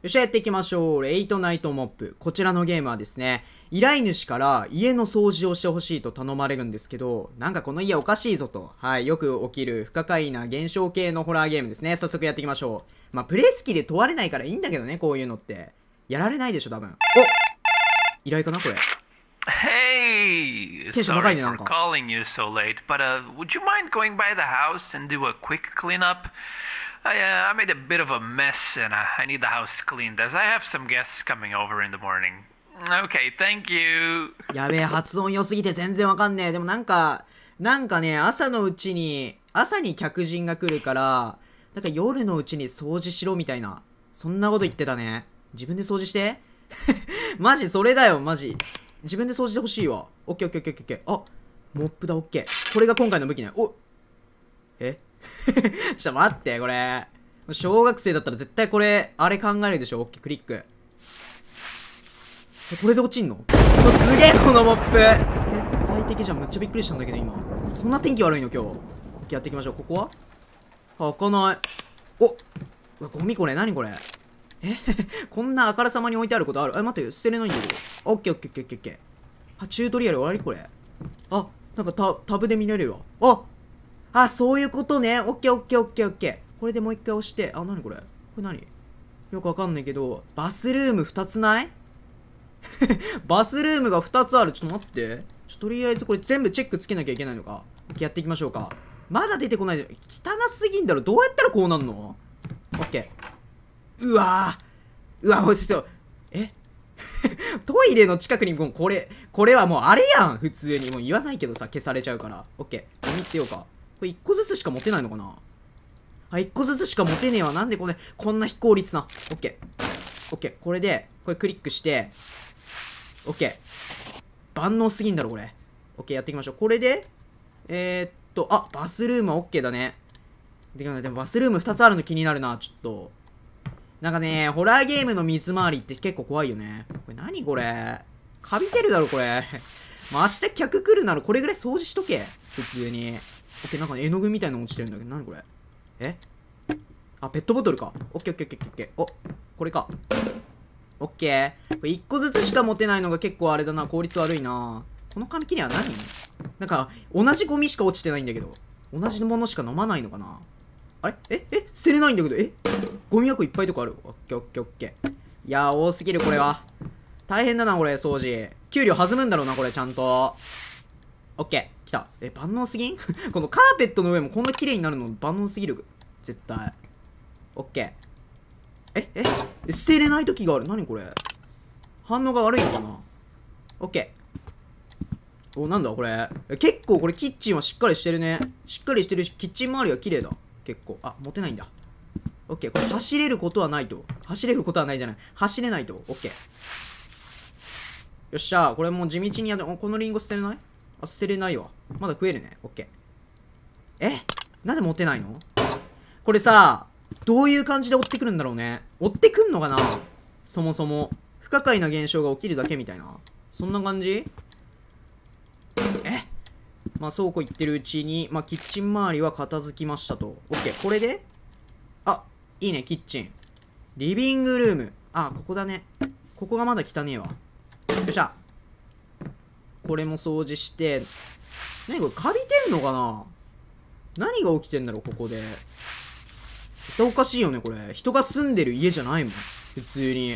っしゃ、やっていきましょう。レイトナイトモップ。こちらのゲームはですね、依頼主から家の掃除をしてほしいと頼まれるんですけど、なんかこの家おかしいぞと。はい、よく起きる不可解な現象系のホラーゲームですね。早速やっていきましょう。まあ、プレイスキル問われないからいいんだけどね、こういうのって。やられないでしょ、多分。お、依頼かなこれ。 Hey, sorry for calling you so late, but would you mind going by the house and do a quick cleanup? I made a bit of a mess and I need the house cleaned as I have some guests coming over in the morning. Okay, thank you. やべえ、発音良すぎて全然わかんねえ。でもなんかね、朝に客人が来るから、なんか夜のうちに掃除しろみたいな。そんなこと言ってたね。自分で掃除してマジそれだよ、マジ。自分で掃除してほしいわ。オッケーオッケーオッケーオッケー。あ、モップだ、オッケー。これが今回の武器ね。おえちょっと待って、これ。小学生だったら絶対これ、あれ考えるでしょ。オッケー、クリック。これで落ちんの？すげえ、このモップ。最適じゃん。めっちゃびっくりしたんだけど、今。そんな天気悪いの、今日。オッケー、やっていきましょう。ここは開かない。おうわ、ゴミこれ、何これ。こんなあからさまに置いてあることある？待って、捨てれないんだけど。オッケーオッケーオッケーオッケー。あ、チュートリアル終わりこれ。あ、なんかタブで見れるわ。あ、そういうことね。オッケーオッケーオッケーオッケー。これでもう一回押して、あ、何これ？これ何？よくわかんないけど、バスルーム2つないバスルームが2つある。ちょっと待って。とりあえずこれ全部チェックつけなきゃいけないのか。やっていきましょうか。まだ出てこない。汚すぎんだろ。どうやったらこうなんの？オッケー。うわもうちょっと、トイレの近くにもうこれはもうあれやん。普通に。もう言わないけどさ、消されちゃうから。オッケー。ゴミ捨てようか。これ1個ずつしか持てないのかな？あ、1個ずつしか持てねえわ。なんでこんな非効率な。オッケー。オッケー。これで、これクリックして、オッケー。万能すぎんだろ、これ。オッケー、やっていきましょう。これで、あ、バスルームはオッケーだね。でもバスルーム2つあるの気になるな、ちょっと。なんかね、ホラーゲームの水回りって結構怖いよね。これ何これ？カビてるだろ、これ。まあ、明日客来るならこれぐらい掃除しとけ。普通に。オッケー、なんか絵の具みたいなの落ちてるんだけど、何これ？あ、ペットボトルか。オッケーオッケーオッケーオッケー。お、これか。オッケー。これ1個ずつしか持てないのが結構あれだな。効率悪いな。この紙切れは何？なんか、同じゴミしか落ちてないんだけど。同じものしか飲まないのかな？あれ捨てれないんだけど、ゴミ箱いっぱいとこある。オッケーオッケーオッケー。いやー、多すぎる、これは。大変だな、これ、掃除。給料弾むんだろうな、これ、ちゃんと。オッケー。来た。万能すぎんこのカーペットの上もこんな綺麗になるの万能すぎる。絶対。オッケー。捨てれない時がある。何これ。反応が悪いのかな？オッケー。お、なんだこれ。結構これキッチンはしっかりしてるね。しっかりしてるし、キッチン周りは綺麗だ。結構。あ、持てないんだ。オッケー。これ走れることはないと。走れることはないじゃない。走れないと。オッケー。よっしゃ。これもう地道にやる。このリンゴ捨てれない？あ、捨てれないわ。まだ食えるね。オッケー。なんで持てないの？これさ、どういう感じで追ってくるんだろうね。追ってくんのかな？そもそも。不可解な現象が起きるだけみたいな。そんな感じ？まあ、そうこう言ってるうちに、まあ、キッチン周りは片付きましたと。オッケー。これであ、いいね、キッチン。リビングルーム。あ、ここだね。ここがまだ汚ねえわ。よっしゃ。これも掃除して。何これ、カビてんのかな？何が起きてんだろう、ここで。絶対おかしいよね、これ。人が住んでる家じゃないもん。普通に。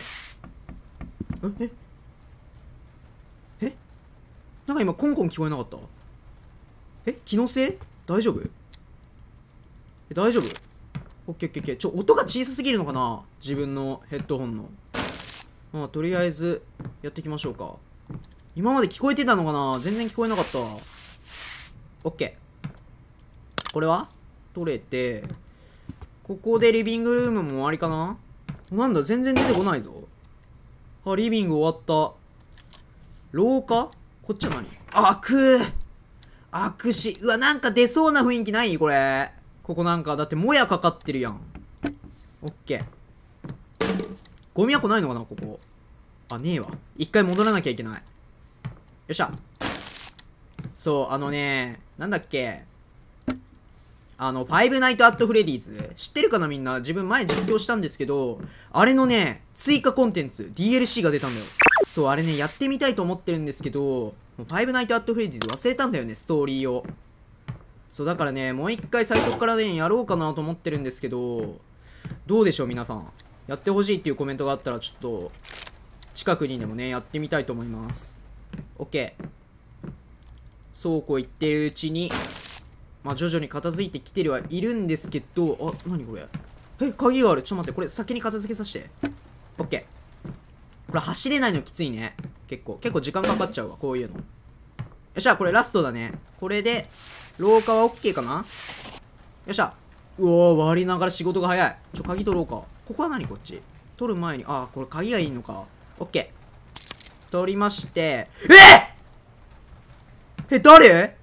なんか今、コンコン聞こえなかった？気のせい？大丈夫？大丈夫？オッケーオッケーオッケー。音が小さすぎるのかな？自分のヘッドホンの。まあ、とりあえず、やっていきましょうか。今まで聞こえてたのかな？全然聞こえなかった。オッケー。これは取れて、ここでリビングルームも終わりかな？なんだ、全然出てこないぞ。あ、リビング終わった。廊下？こっちは何？開くし。うわ、なんか出そうな雰囲気ない？これ。ここなんか、だってもやかかってるやん。オッケー。ゴミ箱ないのかなここ。あ、ねえわ。一回戻らなきゃいけない。よっしゃ。そう、なんだっけ。 ファイブナイトアットフレディーズ。知ってるかなみんな。自分前実況したんですけど、あれのね、追加コンテンツ、DLC が出たんだよ。そう、あれね、やってみたいと思ってるんですけど、もうファイブナイトアットフレディーズ忘れたんだよね、ストーリーを。そう、だからね、もう一回最初からね、やろうかなと思ってるんですけど、どうでしょう、皆さん。やってほしいっていうコメントがあったら、ちょっと、近くにでもね、やってみたいと思います。OK。そうこう言ってるうちに、まあ、徐々に片付いてきてるはいるんですけど、あ、なにこれ。鍵がある。ちょっと待って、これ先に片付けさせて。OK。これ走れないのきついね。結構時間かかっちゃうわ、こういうの。よっしゃ、これラストだね。これで、廊下は OK かな。よっしゃ。うおー、割りながら仕事が早い。鍵取ろうか。ここは何こっち。取る前に、これ鍵がいいのか。OK。取りまして、誰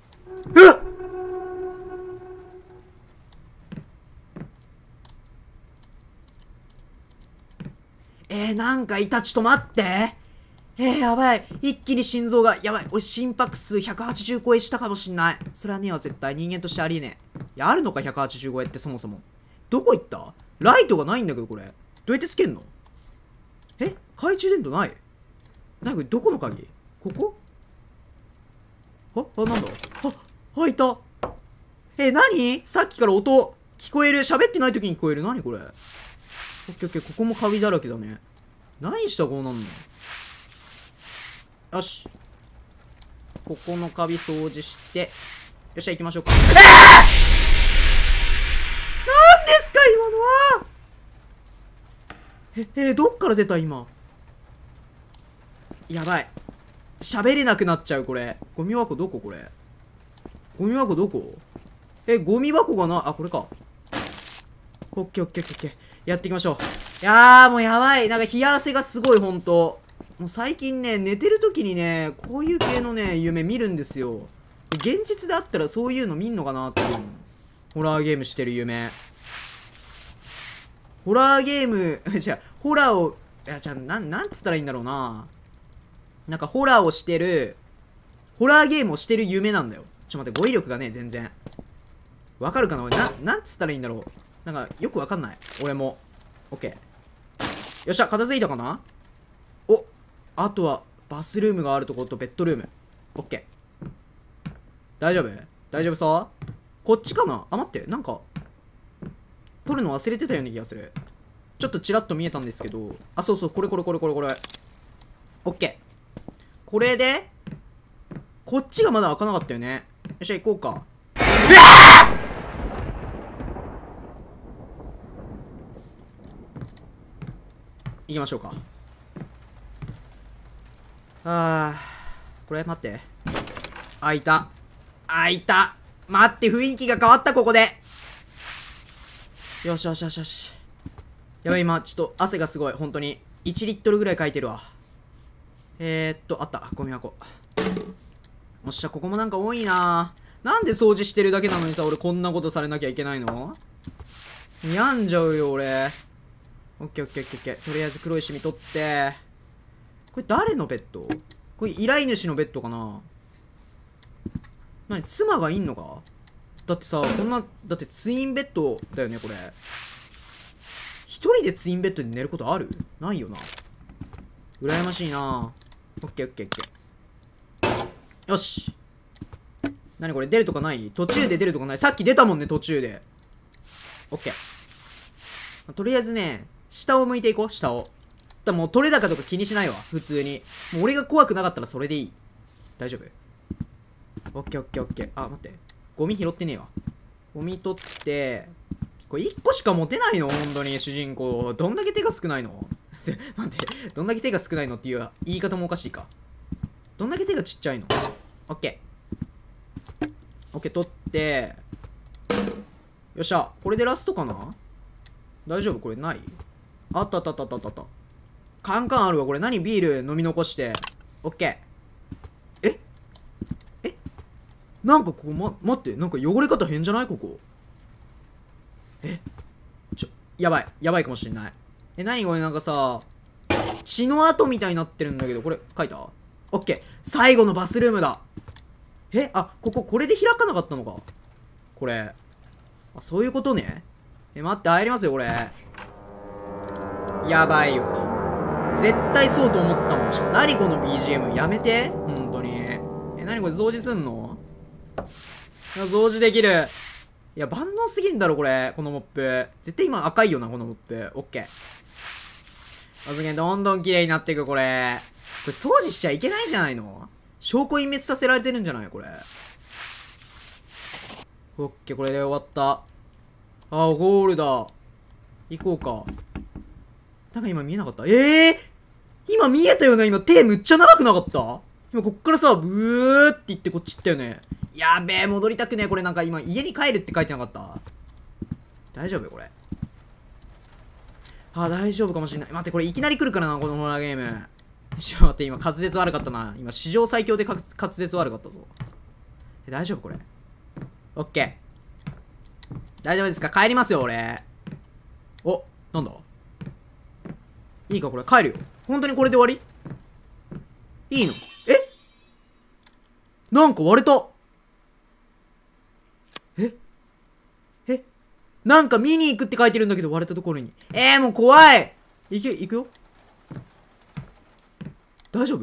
なんかいた。ちょっと待って。やばい。一気に心臓が、やばい。俺心拍数180超えしたかもしんない。それはねえわ、絶対。人間としてありえねえ。いや、あるのか、180超えってそもそも。どこ行った？ライトがないんだけど、これ。どうやってつけんの？懐中電灯ない？なにこれ、どこの鍵？ここ？なんだ？いた。何？さっきから音、聞こえる。喋ってない時に聞こえる。何これ？オッケーオッケー、ここもカビだらけだね。何したらこうなんの？よし。ここのカビ掃除して、よっしゃ行きましょうか。なんですか今のは。どっから出た今。やばい。喋れなくなっちゃうこれ。ゴミ箱どここれ。ゴミ箱どこ？ゴミ箱がな、これか。オッケーオッケーオッケー。やっていきましょう。いやーもうやばい。なんか冷や汗がすごい、ほんと。もう最近ね、寝てる時にね、こういう系のね、夢見るんですよ。現実であったらそういうの見んのかなっていうの。ホラーゲームしてる夢。ホラーゲーム、ホラーを、なんつったらいいんだろうな。なんかホラーをしてる、ホラーゲームをしてる夢なんだよ。待って、語彙力がね、全然。わかるかな俺、なんつったらいいんだろう。なんか、よくわかんない。俺も。オッケー。よっしゃ、片付いたかな？あとは、バスルームがあるところとベッドルーム。オッケー。大丈夫さ。こっちかな？待って、なんか、取るの忘れてたような気がする。ちょっとチラッと見えたんですけど、そうそう、これ。オッケー。これで、こっちがまだ開かなかったよね。よっしゃ、行こうか。行きましょうか。これ待って。開いた。待って、雰囲気が変わった、ここで。よし。やばい、今、ちょっと汗がすごい。本当に。1リットルぐらいかいてるわ。あった。ゴミ箱。おっしゃ、ここもなんか多いな。なんで掃除してるだけなのにさ、俺こんなことされなきゃいけないの？病んじゃうよ、俺。オッケー。とりあえず黒いシミ取って。これ誰のベッド？これ依頼主のベッドかな？妻がいんのか？だってさ、だってツインベッドだよね、これ。一人でツインベッドで寝ることある？ないよな。羨ましいな。オッケー。よし。何これ、出るとかない？途中で出るとかない？さっき出たもんね、途中で。オッケー。とりあえずね、下を向いていこう、下を。もう取れ高とか気にしないわ、普通に。もう俺が怖くなかったらそれでいい。大丈夫？オッケー。待って。ゴミ拾ってねえわ。ゴミ取って、これ1個しか持てないの？本当に、主人公。どんだけ手が少ないの？待って、どんだけ手が少ないのっていう言い方もおかしいか。どんだけ手がちっちゃいの？オッケー、取って、よっしゃ。これでラストかな？大丈夫？これない？あった。カンカンあるわ、これ。何？ビール飲み残して。オッケー。なんかここ、待って。なんか汚れ方変じゃない？ここ。やばいかもしんない。何これ、なんかさ、血の跡みたいになってるんだけど、これ、書いた？オッケー。最後のバスルームだ。これで開かなかったのか。これ。 あ、そういうことね。待って、入りますよ、これ。やばいわ。絶対そうと思ったもん。しかも、何この BGM。やめて。本当に。何これ、掃除すんの？いや、掃除できる。いや、万能すぎんだろ、これ。このモップ。絶対今赤いよな、このモップ。オッケー。あずけどんどん綺麗になっていく、これ。これ、掃除しちゃいけないんじゃないの？証拠隠滅させられてるんじゃないこれ。オッケー、これで終わった。あー、ゴールだ。行こうか。なんか今見えなかった？今見えたよね？今手むっちゃ長くなかった？今こっからさ、ブーって言ってこっち行ったよね。やべえ、戻りたくねえ。これなんか今家に帰るって書いてなかった？大丈夫これ。あ、大丈夫かもしれない。待って、これいきなり来るからな、このホラーゲーム。ちょっと待って、今滑舌悪かったな。今史上最強で滑舌悪かったぞ。大丈夫これ。オッケー。大丈夫ですか？帰りますよ、俺。お、なんだ？いいか、これ。帰るよ。本当にこれで終わり？いいの？なんか割れた。なんか見に行くって書いてるんだけど割れたところに。もう怖い。行くよ。大丈夫？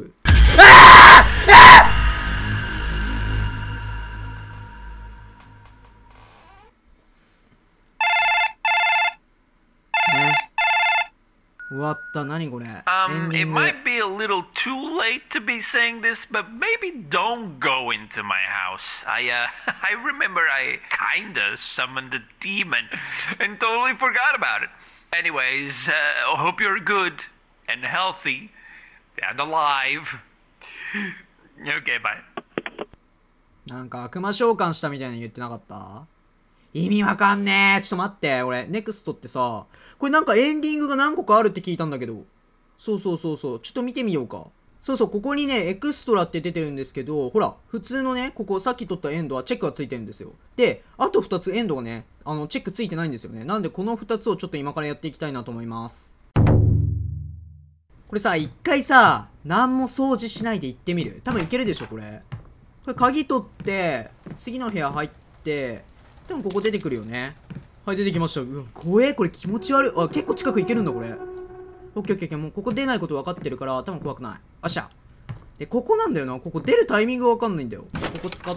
終わった。何これ。 It might be a little too late to be saying this, but maybe don't go into my house. I remember I kinda summoned a demon and totally forgot about it. Anyways, hope you're good and healthy and alive. Okay, bye. なんか悪魔召喚したみたいに言ってなかった？意味わかんねえ。ちょっと待って。俺、ネクストってさ、これなんかエンディングが何個かあるって聞いたんだけど。そう。ちょっと見てみようか。ここにね、エクストラって出てるんですけど、ほら、普通のね、ここさっき取ったエンドはチェックがついてるんですよ。で、あと2つエンドがね、チェックついてないんですよね。なんでこの2つをちょっと今からやっていきたいなと思います。これさ、一回さ、何も掃除しないで行ってみる？多分いけるでしょ、これ。これ鍵取って、次の部屋入って、多分ここ出てくるよね。はい、出てきました。うわ、怖え、これ気持ち悪い。あ、結構近く行けるんだ、これ。オッケー。もうここ出ないこと分かってるから、多分怖くない。あっしゃ。で、ここなんだよな。ここ出るタイミングが分かんないんだよ。ここ使って、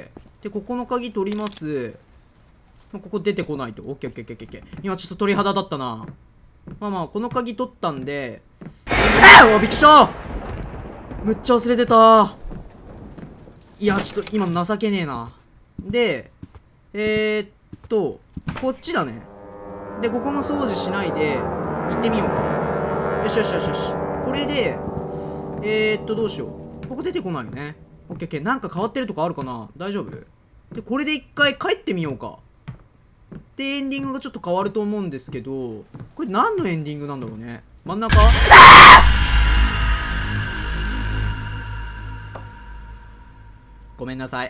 で、ここの鍵取ります。ここ出てこないと。オッケー。今ちょっと鳥肌だったな。まあ、この鍵取ったんで。びっくりした！むっちゃ忘れてた。いや、ちょっと今情けねえな。で、こっちだね。で、ここも掃除しないで、行ってみようか。よし。これで、どうしよう。ここ出てこないよね。オッケー。なんか変わってるとかあるかな？大丈夫？で、これで一回帰ってみようか。で、エンディングがちょっと変わると思うんですけど、これ何のエンディングなんだろうね。真ん中？ごめんなさい。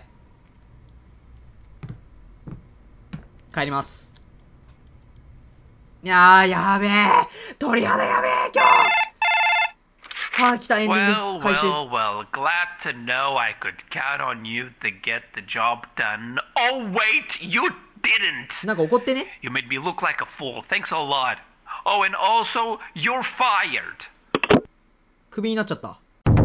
帰ります。いやー、やべえ。鳥肌やべえ、今日。来た、エンディング。開始。 Well, glad to know I could count on you to get the job done. Oh, wait, you didn't. なんか怒ってね。 You made me look like a fool. Thanks a lot. Oh, and also, you're fired. クビになっちゃった。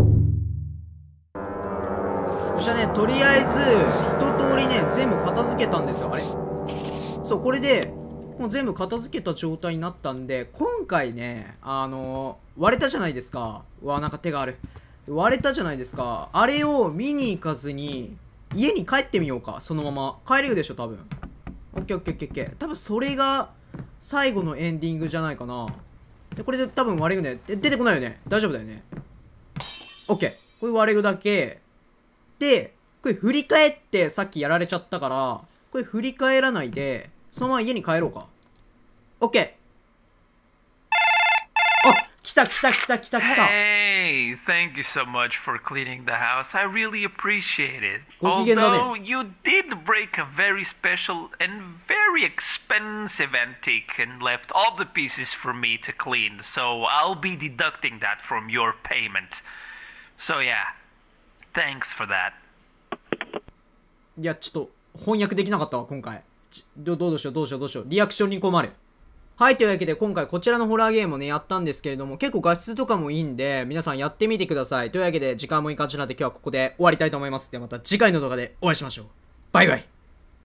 そしたらね、とりあえず、一通りね、全部片付けたんですよ。あれ？そう、これで、もう全部片付けた状態になったんで、今回ね、割れたじゃないですか。うわ、なんか手がある。割れたじゃないですか。あれを見に行かずに、家に帰ってみようか。そのまま。帰れるでしょ、多分。オッケー。多分それが、最後のエンディングじゃないかな。で、これで多分割れるね。出てこないよね。大丈夫だよね。オッケー。これ割れるだけ。で、これ振り返ってさっきやられちゃったから、これ振り返らないで、そのまま家に帰ろうか。オッケー。あ、来た。 Hey, thank you so much for cleaning the house. I really appreciate it. ご機嫌だね。 Although you did break a very special and very expensive antique and left all the pieces for me to clean, so I'll be deducting that from your payment. So yeah, thanks for that. いや、ちょっと翻訳できなかったわ、今回。 どうしよう。リアクションに困る。はい、というわけで今回こちらのホラーゲームをね、やったんですけれども、結構画質とかもいいんで、皆さんやってみてください。というわけで時間もいい感じなんで今日はここで終わりたいと思います。ではまた次回の動画でお会いしましょう。バイバイ。